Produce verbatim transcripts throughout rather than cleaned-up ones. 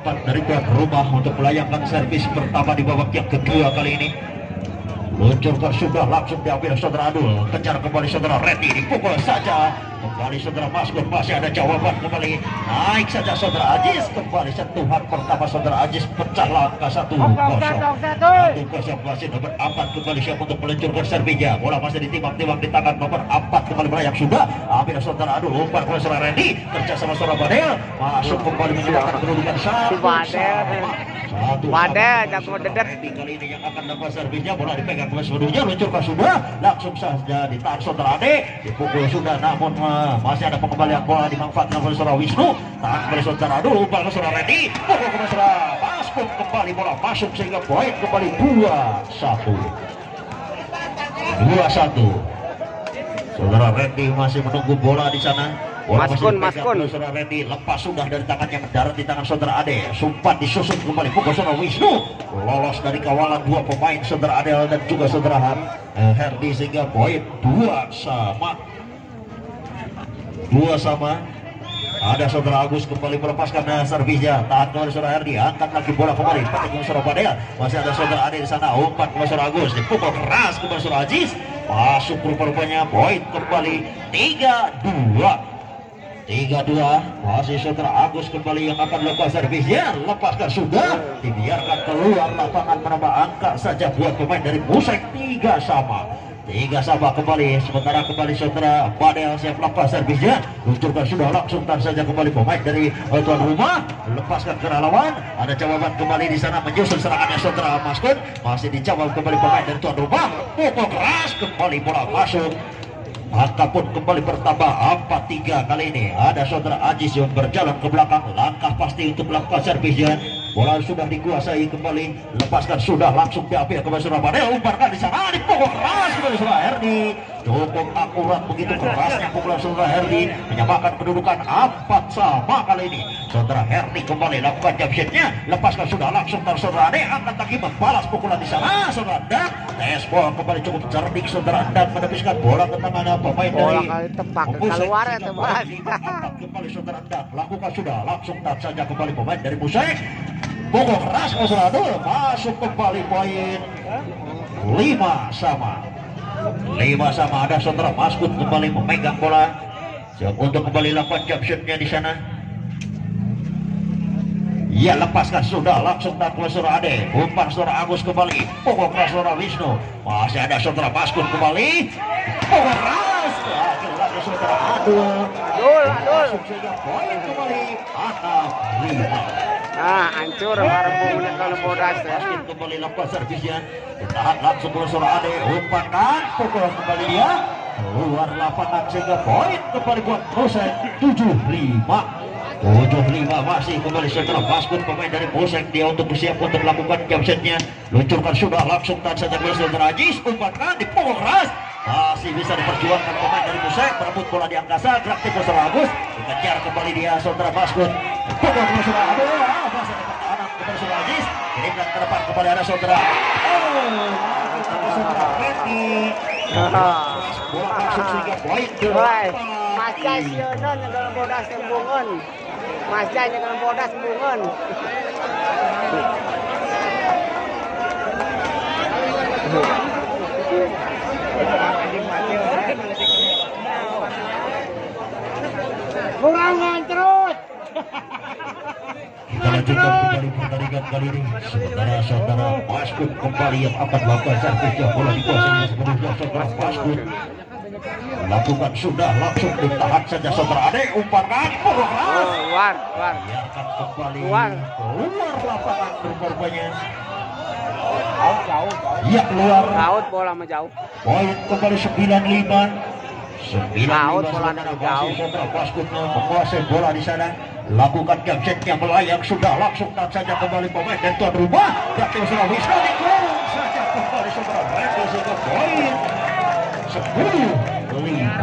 empat dari tuan rumah untuk melayangkan servis pertama di babak yang kedua kali ini. Luncurkan sudah langsung diambil saudara Adul, kejar kembali saudara Randy, dipukul saja kembali saudara Maskur, masih ada jawaban kembali, naik saja saudara Ajis, kembali sentuhan pertama saudara Ajis, pecah langkah satu kosong satu kosong masih nomor empat kembali siap untuk meluncurkan servinya, bola masih ditimbang-timbang di tangan nomor empat kembali melayang sudah ambil saudara Adul, umpan ke saudara Randy, kerja sama saudara Badel, masuk kembali menyebabkan kedudukan satu satu Badel jago dedet kali ini yang akan dapat servisnya, bola dipegang oleh seluruhnya, luncurkan sudah langsung saja ditahan saudara Ade, dipukul sudah namun uh, masih ada pengembalian bola dimanfaatkan oleh saudara Wisnu, tahan kembali saudara dulu, umpan ke saudara Randy, pukul ke saudara Masuk kembali bola masuk sehingga poin kembali dua satu dua satu. Saudara Randy masih menunggu bola di sana. Bola Maskun, Maskun. Saudara Randy lepas sudah dari tangannya, mendarat di tangan saudara Ade. Sumpat disusun kembali pukul saudara Wisnu. Lolos dari kawalan dua pemain saudara Adel dan juga saudara Han, eh, Herdi sehingga poin dua sama. Dua sama. Ada saudara Agus kembali melepaskan servisnya, tahan kembali saudara Herdi, angkat lagi bola kembali, pakai ke saudara Badel. Masih ada saudara Ade di sana, umpan ke saudara Agus, dipukul keras kembali saudara Aziz. Masuk rupa-rupanya poin kembali tiga dua. tiga dua, masih saudara Agus kembali yang akan lepas servisnya, lepaskan sudah, dibiarkan keluar lapangan, menambah angka saja buat pemain dari Musek. Tiga sama, tiga sama kembali, sementara kembali saudara Badel siap lepas servisnya, luncurkan sudah langsung tahan saja kembali pemain dari tuan rumah, lepaskan ke lawan, ada jawaban kembali di sana menyusul serangannya saudara Maskun, masih dijawab kembali pemain dari tuan rumah, pukul keras kembali bola masuk. Angka pun kembali bertambah empat tiga. Kali ini ada saudara Ajis yang berjalan ke belakang, langkah pasti untuk melakukan servisnya. Bola sudah dikuasai kembali, lepaskan sudah langsung diambil kembali saudara Badel, umparkan di sana, dipukul keras kembali saudara Herdi. Cukup akurat begitu kerasnya pukulan saudara Herdi, menyamakan kedudukan empat sama. Kali ini saudara Herdi kembali lakukan jump shotnya, lepaskan sudah langsung dari saudara Ade, angkat lagi membalas pukulan di sana saudara Dan. Tespol kembali cukup cerdik saudara Dan menembuskan bola ke tangan pemain bola dari kali tepak keluar ya teman. Kembali saudara Dan lakukan sudah langsung tahan saja kembali pemain dari Musek. Pukul keras ke saudara Dul, masuk kembali poin lima sama. lima sama, ada saudara Maskut kembali memegang bola, siap untuk kembali lakukan jump shotnya di sana. Ya, lepaskan sudah langsung tahan ke saudara Ade, umpan saudara Agus kembali, pukul keras saudara Wisnu, masih ada saudara Maskut kembali, pukul keras lagi saudara Adul, Adul, Adul. masuk sehingga poin kembali enam lima. Nah, hancur harapnya kalau bodas ya. Kembali lakukan servisnya, ditahan langsung oleh saudara Ade, umpan pukul kembali dia keluar lapangan sehingga poin kembali buat Musek tujuh lima. tujuh lima masih kembali saudara Maskun, pemain dari Musek, dia untuk bersiap untuk melakukan jump shotnya, luncurkan sudah langsung tahan saja oleh saudara Ajis, umpan dipukul keras, masih bisa diperjuangkan pemain dari Musek, merebut bola di angkasa, gerak tipis saudara Agus, dikejar kembali dia saudara Maskun, pukul ke saudara Ade, masih ada pertahanan kembali saudara Ajis, kirimkan ke depan kembali ada saudara oh, saudara Randy, bola masuk sehingga poin delapan. Mas Jai sionon dalam bodas bungun. Mas Jai dalam bodas bungun. Burangan terus. Kita lanjutkan kembali pertandingan kali ini. Sementara saudara Maskut kembali yang akan melakukan servisnya, bola dikuasai sepenuhnya saudara Maskut. Lakukan sudah langsung ditahan saja saudara Ade, umpankan pukul keras. Keluar, keluar. Biarkan kembali Keluar. keluar lapangan rupanya. Jauh, jauh. Iya keluar. Laut bola menjauh. Poin kembali sembilan lima. sembilan Laut lima bola saudara jauh. masih saudara Maskut menguasai bola di sana. Lakukan jump shotnya melayang sudah langsung tahan saja kembali pemain dan tuan rumah. Datang saudara Wisnu dikurung saja kembali saudara Randy sehingga poin sepuluh lima.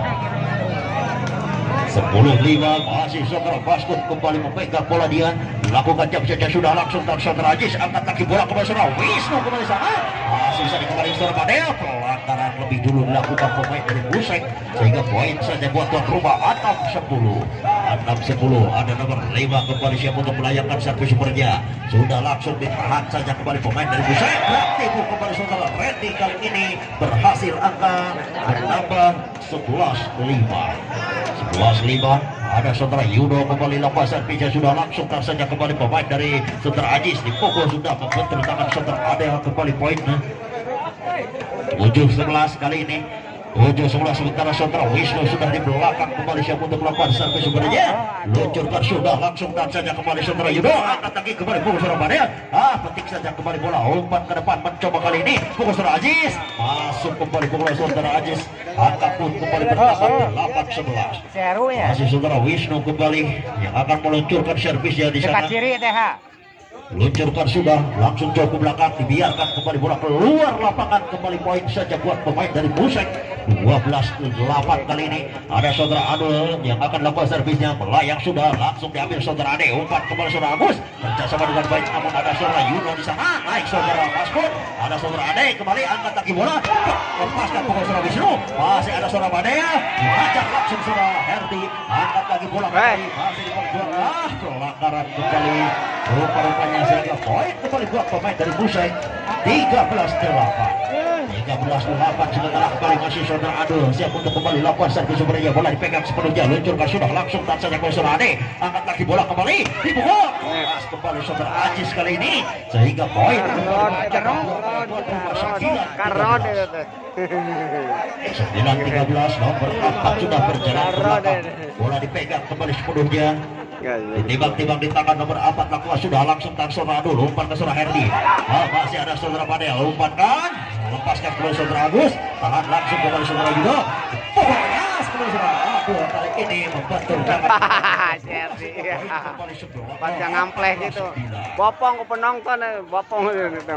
sepuluh lima masih saudara Maskut kembali memegang bola dia, lakukan jump shotnya sudah langsung tahan saudara Ajis, angkat kaki bola kembali saudara Wisnu kembali sana, masih bisa dikembali saudara Badel, pelanggaran lebih dulu dilakukan pemain dari Musek sehingga poin saja buat tuan rumah enam sepuluh. enam sepuluh. Ada nomor lima kembali siap untuk melayangkan servis supernya. Sudah langsung ditahan saja kembali pemain dari Busai. Tipu kembali saudara Randy kali ini berhasil angka bertambah sebelas lima. sebelas lima. Ada saudara Yudo kembali lepas servisnya, sudah langsung saja kembali pemain dari saudara Ajis dipukul, sudah membentur tangan saudara Adel kembali poinnya. tujuh sebelas kali ini. tujuh sebelas sementara saudara Wisnu sudah di belakang kembali siap untuk melakukan servis supernya. Luncurkan sudah langsung dan saja kembali saudara Yudo, angkat lagi kembali pukul Surabaya. Ah, petik saja kembali bola, umpan ke depan mencoba kali ini pukul saudara Ajis, masuk kembali pukul saudara Ajis, angkat pun kembali bertambah delapan sebelas. Masih saudara Wisnu kembali yang akan meluncurkan servisnya di sana. Luncurkan sudah langsung jauh ke belakang, dibiarkan kembali bola keluar lapangan, kembali poin saja buat pemain dari Busek. Dua belas delapan kali ini. Ada saudara Adul yang akan lakukan servisnya, melayang sudah langsung diambil saudara Ade, umpan kembali saudara Agus kerjasama dengan baik, namun ada saudara Yuno di sana, naik saudara Maskut, ada saudara Ade kembali angkat lagi bola, lepaskan pukul saudara Wisnu, masih ada saudara Badea, diajak langsung saudara Herdi, angkat lagi bola kembali, masih diperjuangkan, ah, pelanggaran kembali, rupa-rupanya sehingga poin kembali buat pemain dari Busek. Tiga belas delapan. Tiga belas delapan sementara kembali masih saudara Adul siap untuk kembali lakukan servis supernya, bola dipegang sepenuhnya, luncurkan sudah langsung dan saja ke saudara Ade, angkat lagi bola kembali dipukul, pas kembali saudara Ajis kali ini sehingga poin sembilan tiga belas. Nomor empat sudah berjalan ke belakang, bola dipegang kembali sepenuhnya, ditimbang-timbang di tangan nomor empat, lakukan sudah langsung tangan saudara Adul, umpan ke saudara Herdi, ah, masih ada saudara Padel, umpankan, lepaskan kembali saudara Agus, tahan langsung kembali saudara Yudo, pukul keras kembali saudara Adul, kali ini membantu jangan panjang ngampleh gitu, bopong ke penonton, bopong gitu.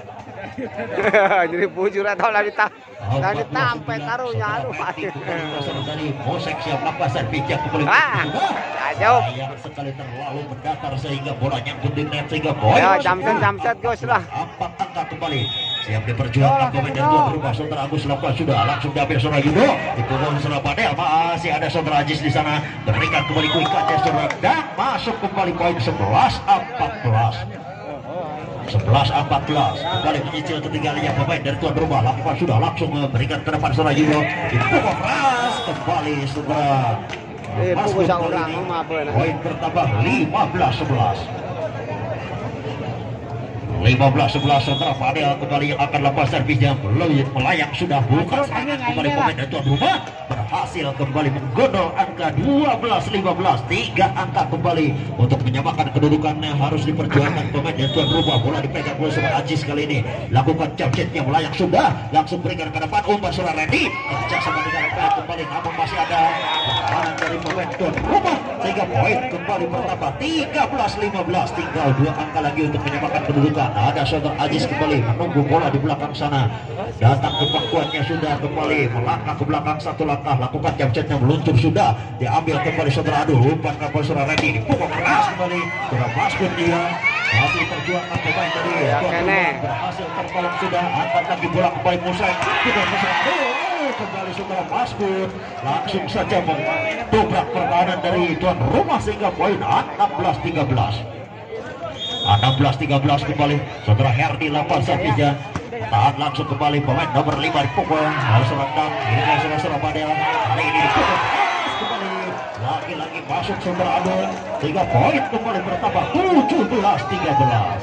Jadi bujur atau lagi tak lagi tampe taruhnya, aduh pasti. Dari Bosek siap lakukan servisnya kembali. Ah, jauh. Yang sekali terlalu mendatar sehingga bola nyangkut di net sehingga poin. Ya, jamset jamset Gus lah. Empat angka kembali. Siap diperjuangkan pemain dari tuan rumah saudara Agus lakukan sudah langsung diambil saudara Yudo. Dipukul saudara Padel, masih ada saudara Ajis di sana. Berikan kembali kuikannya saudara dan masuk kembali poin sebelas empat belas. sebelas empat belas kembali menyicil ketinggalannya pemain dari tuan rumah, lakukan sudah langsung memberikan ke depan saudara Yudo, dipukul keras kembali saudara Masuk kali ini poin bertambah lima belas sebelas. lima belas sebelas saudara Fadel kembali yang akan lepas servisnya, melayang sudah buka serangan kembali pemain dari tuan rumah, berhasil kembali menggondol angka dua belas lima belas, tiga angka kembali untuk menyamakan kedudukannya, harus diperjuangkan pemain dari tuan rumah. Bola dipegang oleh saudara Ajis kali ini, lakukan jump-jetnya, melayang sudah langsung berikan ke depan, umpan saudara Randy kerja sama dengan baik kembali, namun masih ada pertahanan dari pemain tuan rumah sehingga poin kembali bertambah tiga belas lima belas, tinggal dua angka lagi untuk menyamakan kedudukan. Ada saudara Ajis kembali menunggu bola di belakang sana, datang ke pangkuannya sudah kembali melangkah ke belakang satu langkah, lakukan jam-jamnya, meluncur sudah diambil kembali saudara Adu, umpan ke saudara Randy, dipukul keras kembali sudah masuk dia, masih perjuangan pemain dari berhasil tertolong sudah, angkat lagi bola kembali Musai, sudah saudara Adu kembali saudara Maskud, langsung saja mendobrak pertahanan dari tuan rumah sehingga poin enam belas tiga belas. enam belas tiga belas kembali saudara Herdi lapan servisnya, tahan langsung kembali pemain nomor lima dipukul harus rendam, ini saudara Padel kali ini dipukul kembali, lagi-lagi masuk saudara Adul sehingga poin kembali bertambah tujuh belas tiga belas.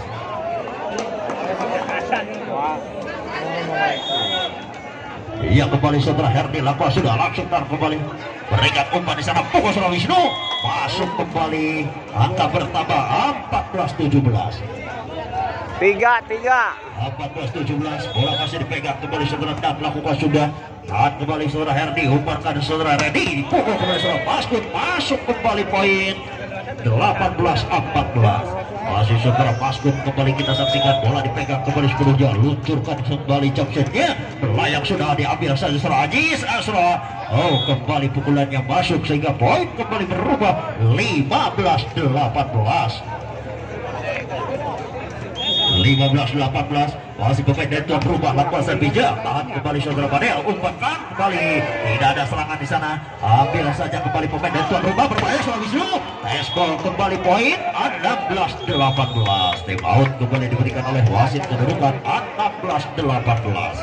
Iya kembali saudara Herdi lakukan sudah langsung tahan kembali, berikan umpan di sana, pukul saudara Wisnu, masuk kembali, angka bertambah empat belas tujuh belas. Tiga tiga. empat belas tujuh belas, bola masih dipegang kembali saudara dan lakukan sudah, tahan kembali saudara Herdi, umpankan saudara Randy, dipukul kembali saudara Maskud, masuk kembali poin delapan belas empat belas. Masih saudara Maskud kembali kita saksikan, bola dipegang kembali sepenuhnya, luncurkan kembali jump-setnya, melayang sudah diambil saja saudara Ajis Asra, oh kembali pukulannya masuk sehingga poin kembali berubah lima belas delapan belas. lima belas delapan belas. Masih pemain dan tuan rumah lakukan servisnya. Tahan kembali saudara Padel, umpankan kembali. Tidak ada serangan di sana. Ambil saja kembali pemain dan tuan rumah berbahaya Sulawesi Wisnu. Eskol kembali poin enam belas delapan belas. Time out kembali diberikan oleh wasit kedudukan enam belas delapan belas.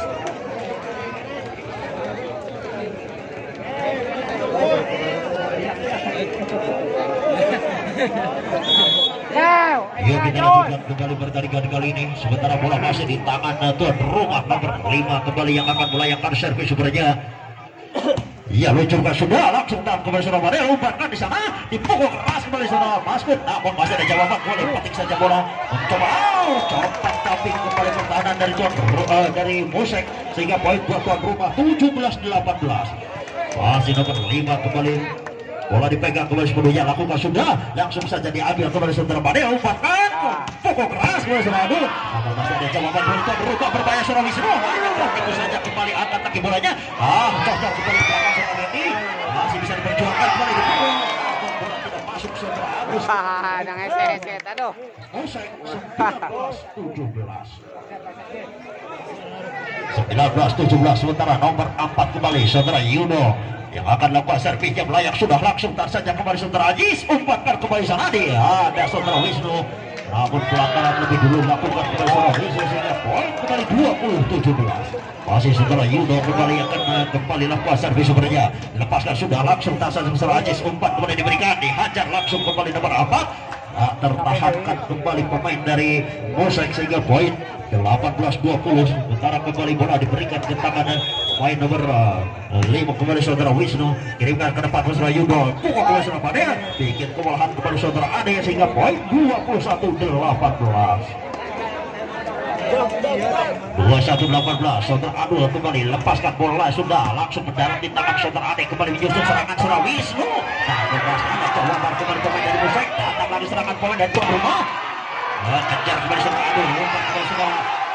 Yuk kita lanjutkan kembali pertandingan kali ini. Sementara bola masih di tangan tuan rumah nomor lima kembali yang akan melayangkan servis supernya. Ia luncurkan sudah langsung tahan kembali Surabaya, umpankan di sana, dipukul keras kembali sana Maskud. Namun masih ada jawaban, boleh petik saja bola. Mencoba, oh, copak tapi kembali pertahanan dari tuan uh, dari Musek sehingga poin buat tuan rumah tujuh belas delapan belas. Masih nomor lima kembali. Bola dipegang kembali sepenuhnya, lakukan sudah, langsung saja diambil kembali saudara Padel, umpankan, pukul keras kembali saudara Adul. Namun masih ada jawaban berubah berubah berbahaya Sulawesi Wisnu. Itu saja kembali angkat kaki bolanya. Ah, cocok kembali belakang saudara ini, masih bisa diperjuangkan kembali di bola tidak masuk saudara Agus. Wah, nang S S, aduh. sembilan belas tujuh belas. sembilan belas tujuh belas sementara nomor empat kembali saudara Yudo yang akan lakukan servisnya melayak sudah langsung tar saja kembali saudara Ajis, umpankan kembali sana di ada saudara Wisnu, namun pelanggaran lebih dulu lakukan kembali saudara Wisnu sehingga poin kembali dua puluh tujuh belas. Masih saudara Yudo kembali akan kembali lakukan servis supernya, lepaskan sudah langsung tar saja saudara Ajis, umpan kembali diberikan, dihajar langsung kembali nomor empat. Nah, tertahankan kembali pemain dari Mosek sehingga poin delapan belas dua puluh. Sementara kembali bola diberikan ke tangan pemain nomor lima kembali saudara Wisnu, kirimkan ke depan saudara Yudo, pukul kembali saudara Padel, bikin kewalahan kembali saudara Ade sehingga poin dua puluh satu delapan belas. dua puluh satu delapan belas. Saudara Adul kembali lepaskan bola sudah langsung mendarat di tangan saudara Ade, kembali menyusun serangan saudara Wisnu. Nah, bebas ada jawaban kembali pemain dari Musek, datang lagi serangan pemain dari tuan rumah. Nah, kejar kembali saudara Adul, umpan kembali saudara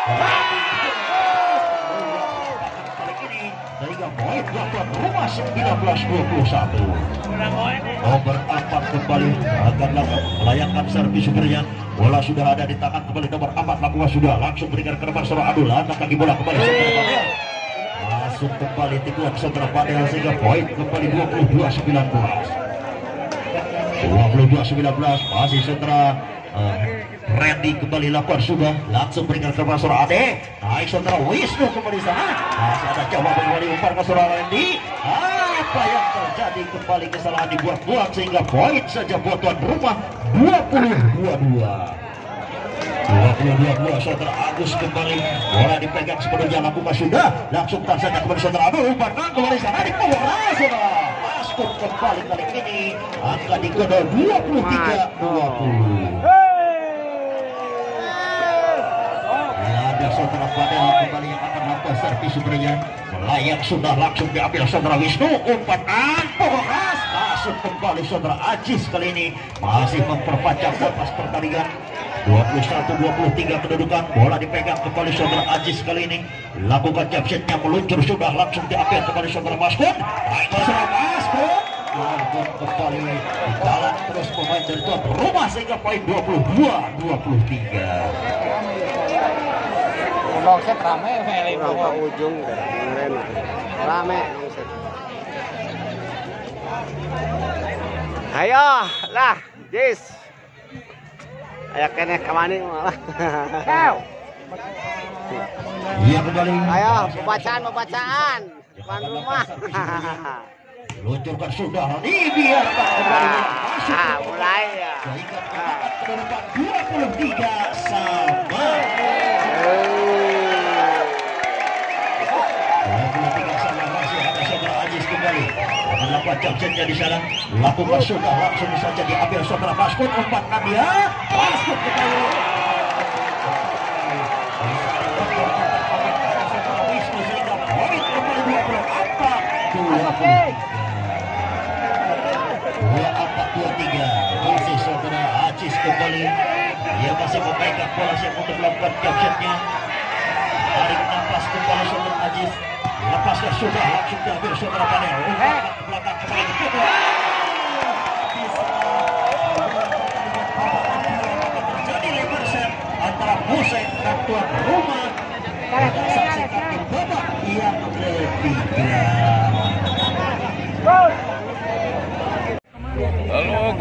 sehingga poin buat tuan rumah sembilan belas dua puluh satu. Nomor empat kembali akan melayangkan servis supernya. Bola sudah ada di tangan kembali nomor empat, lakukan sudah langsung berikan ke depan saudara Adul, angkat kaki bola kembali saudara Padel, masuk kembali tikuan saudara Padel sehingga poin kembali dua puluh dua sembilan belas. dua puluh dua sembilan belas. Masih saudara uh, Randy kembali lakukan sudah langsung berikan ke depan saudara Ade, naik saudara Wisnu kembali sana, masih ada jawaban kembali umpan ke saudara Randy. Apa yang terjadi, kembali kesalahan dibuat-buat sehingga poin saja buat tuan rumah dua puluh dua dua. dua puluh dua dua. Saudara Agus kembali, bola dipegang sepenuhnya, lakukan sudah langsung tar saja kembali saudara Agus, umpan kembali sana di pukul keras saudara Maskud kembali kali ini angka digodol dua puluh tiga dua puluh. Ada saudara Padel kembali yang akan melakukan servis supernya, melayang sudah langsung diambil saudara Wisnu, umpan pukul keras masuk kembali saudara Ajis kali ini masih memperpanjang batas pertandingan. Dua puluh satu dua puluh tiga kedudukan, bola dipegang kembali saudara Ajis kali ini, lakukan jump-shotnya meluncur sudah langsung diambil kembali saudara Maskud, naik saudara Maskud, langsung kembali di jalan terus pemain dari tuan rumah sehingga poin dua puluh dua dua puluh tiga. Longset rame, Meli bawa ujung keren, rame longset. Ayo lah, Jis. Ayo kene kemana malah. Iya kembali. Ayo pembacaan pembacaan depan rumah. Luncurkan sudah, ini biarkan kembali masuk. Ah, mulai ya. Sehingga kedudukan dua puluh tiga sama. Kembali akan lakukan jump-shotnya di sana, lakukan sudah langsung saja diambil saudara Maskud, umpankan dia Maskud kembali Wisnu sehingga poin kembali dua puluh empat dua puluh dua empat dua tiga. Masih saudara Ajis kembali, dia masih memegang bola siap untuk melakukan jump-shotnya, tarik nafas kembali saudara Ajis, lepaskan sudah langsung diambil saudara Padel, umpan ke belakang kembali dipukul. Terjadi lebar set antara Musek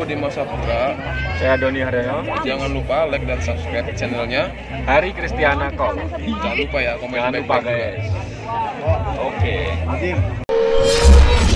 Budi Masapura. Saya Doni Haryono. Jangan lupa like dan subscribe channelnya Hari Kristiana Kol. Jangan lupa ya komen Jangan lupa baik-baik juga. guys. Oke.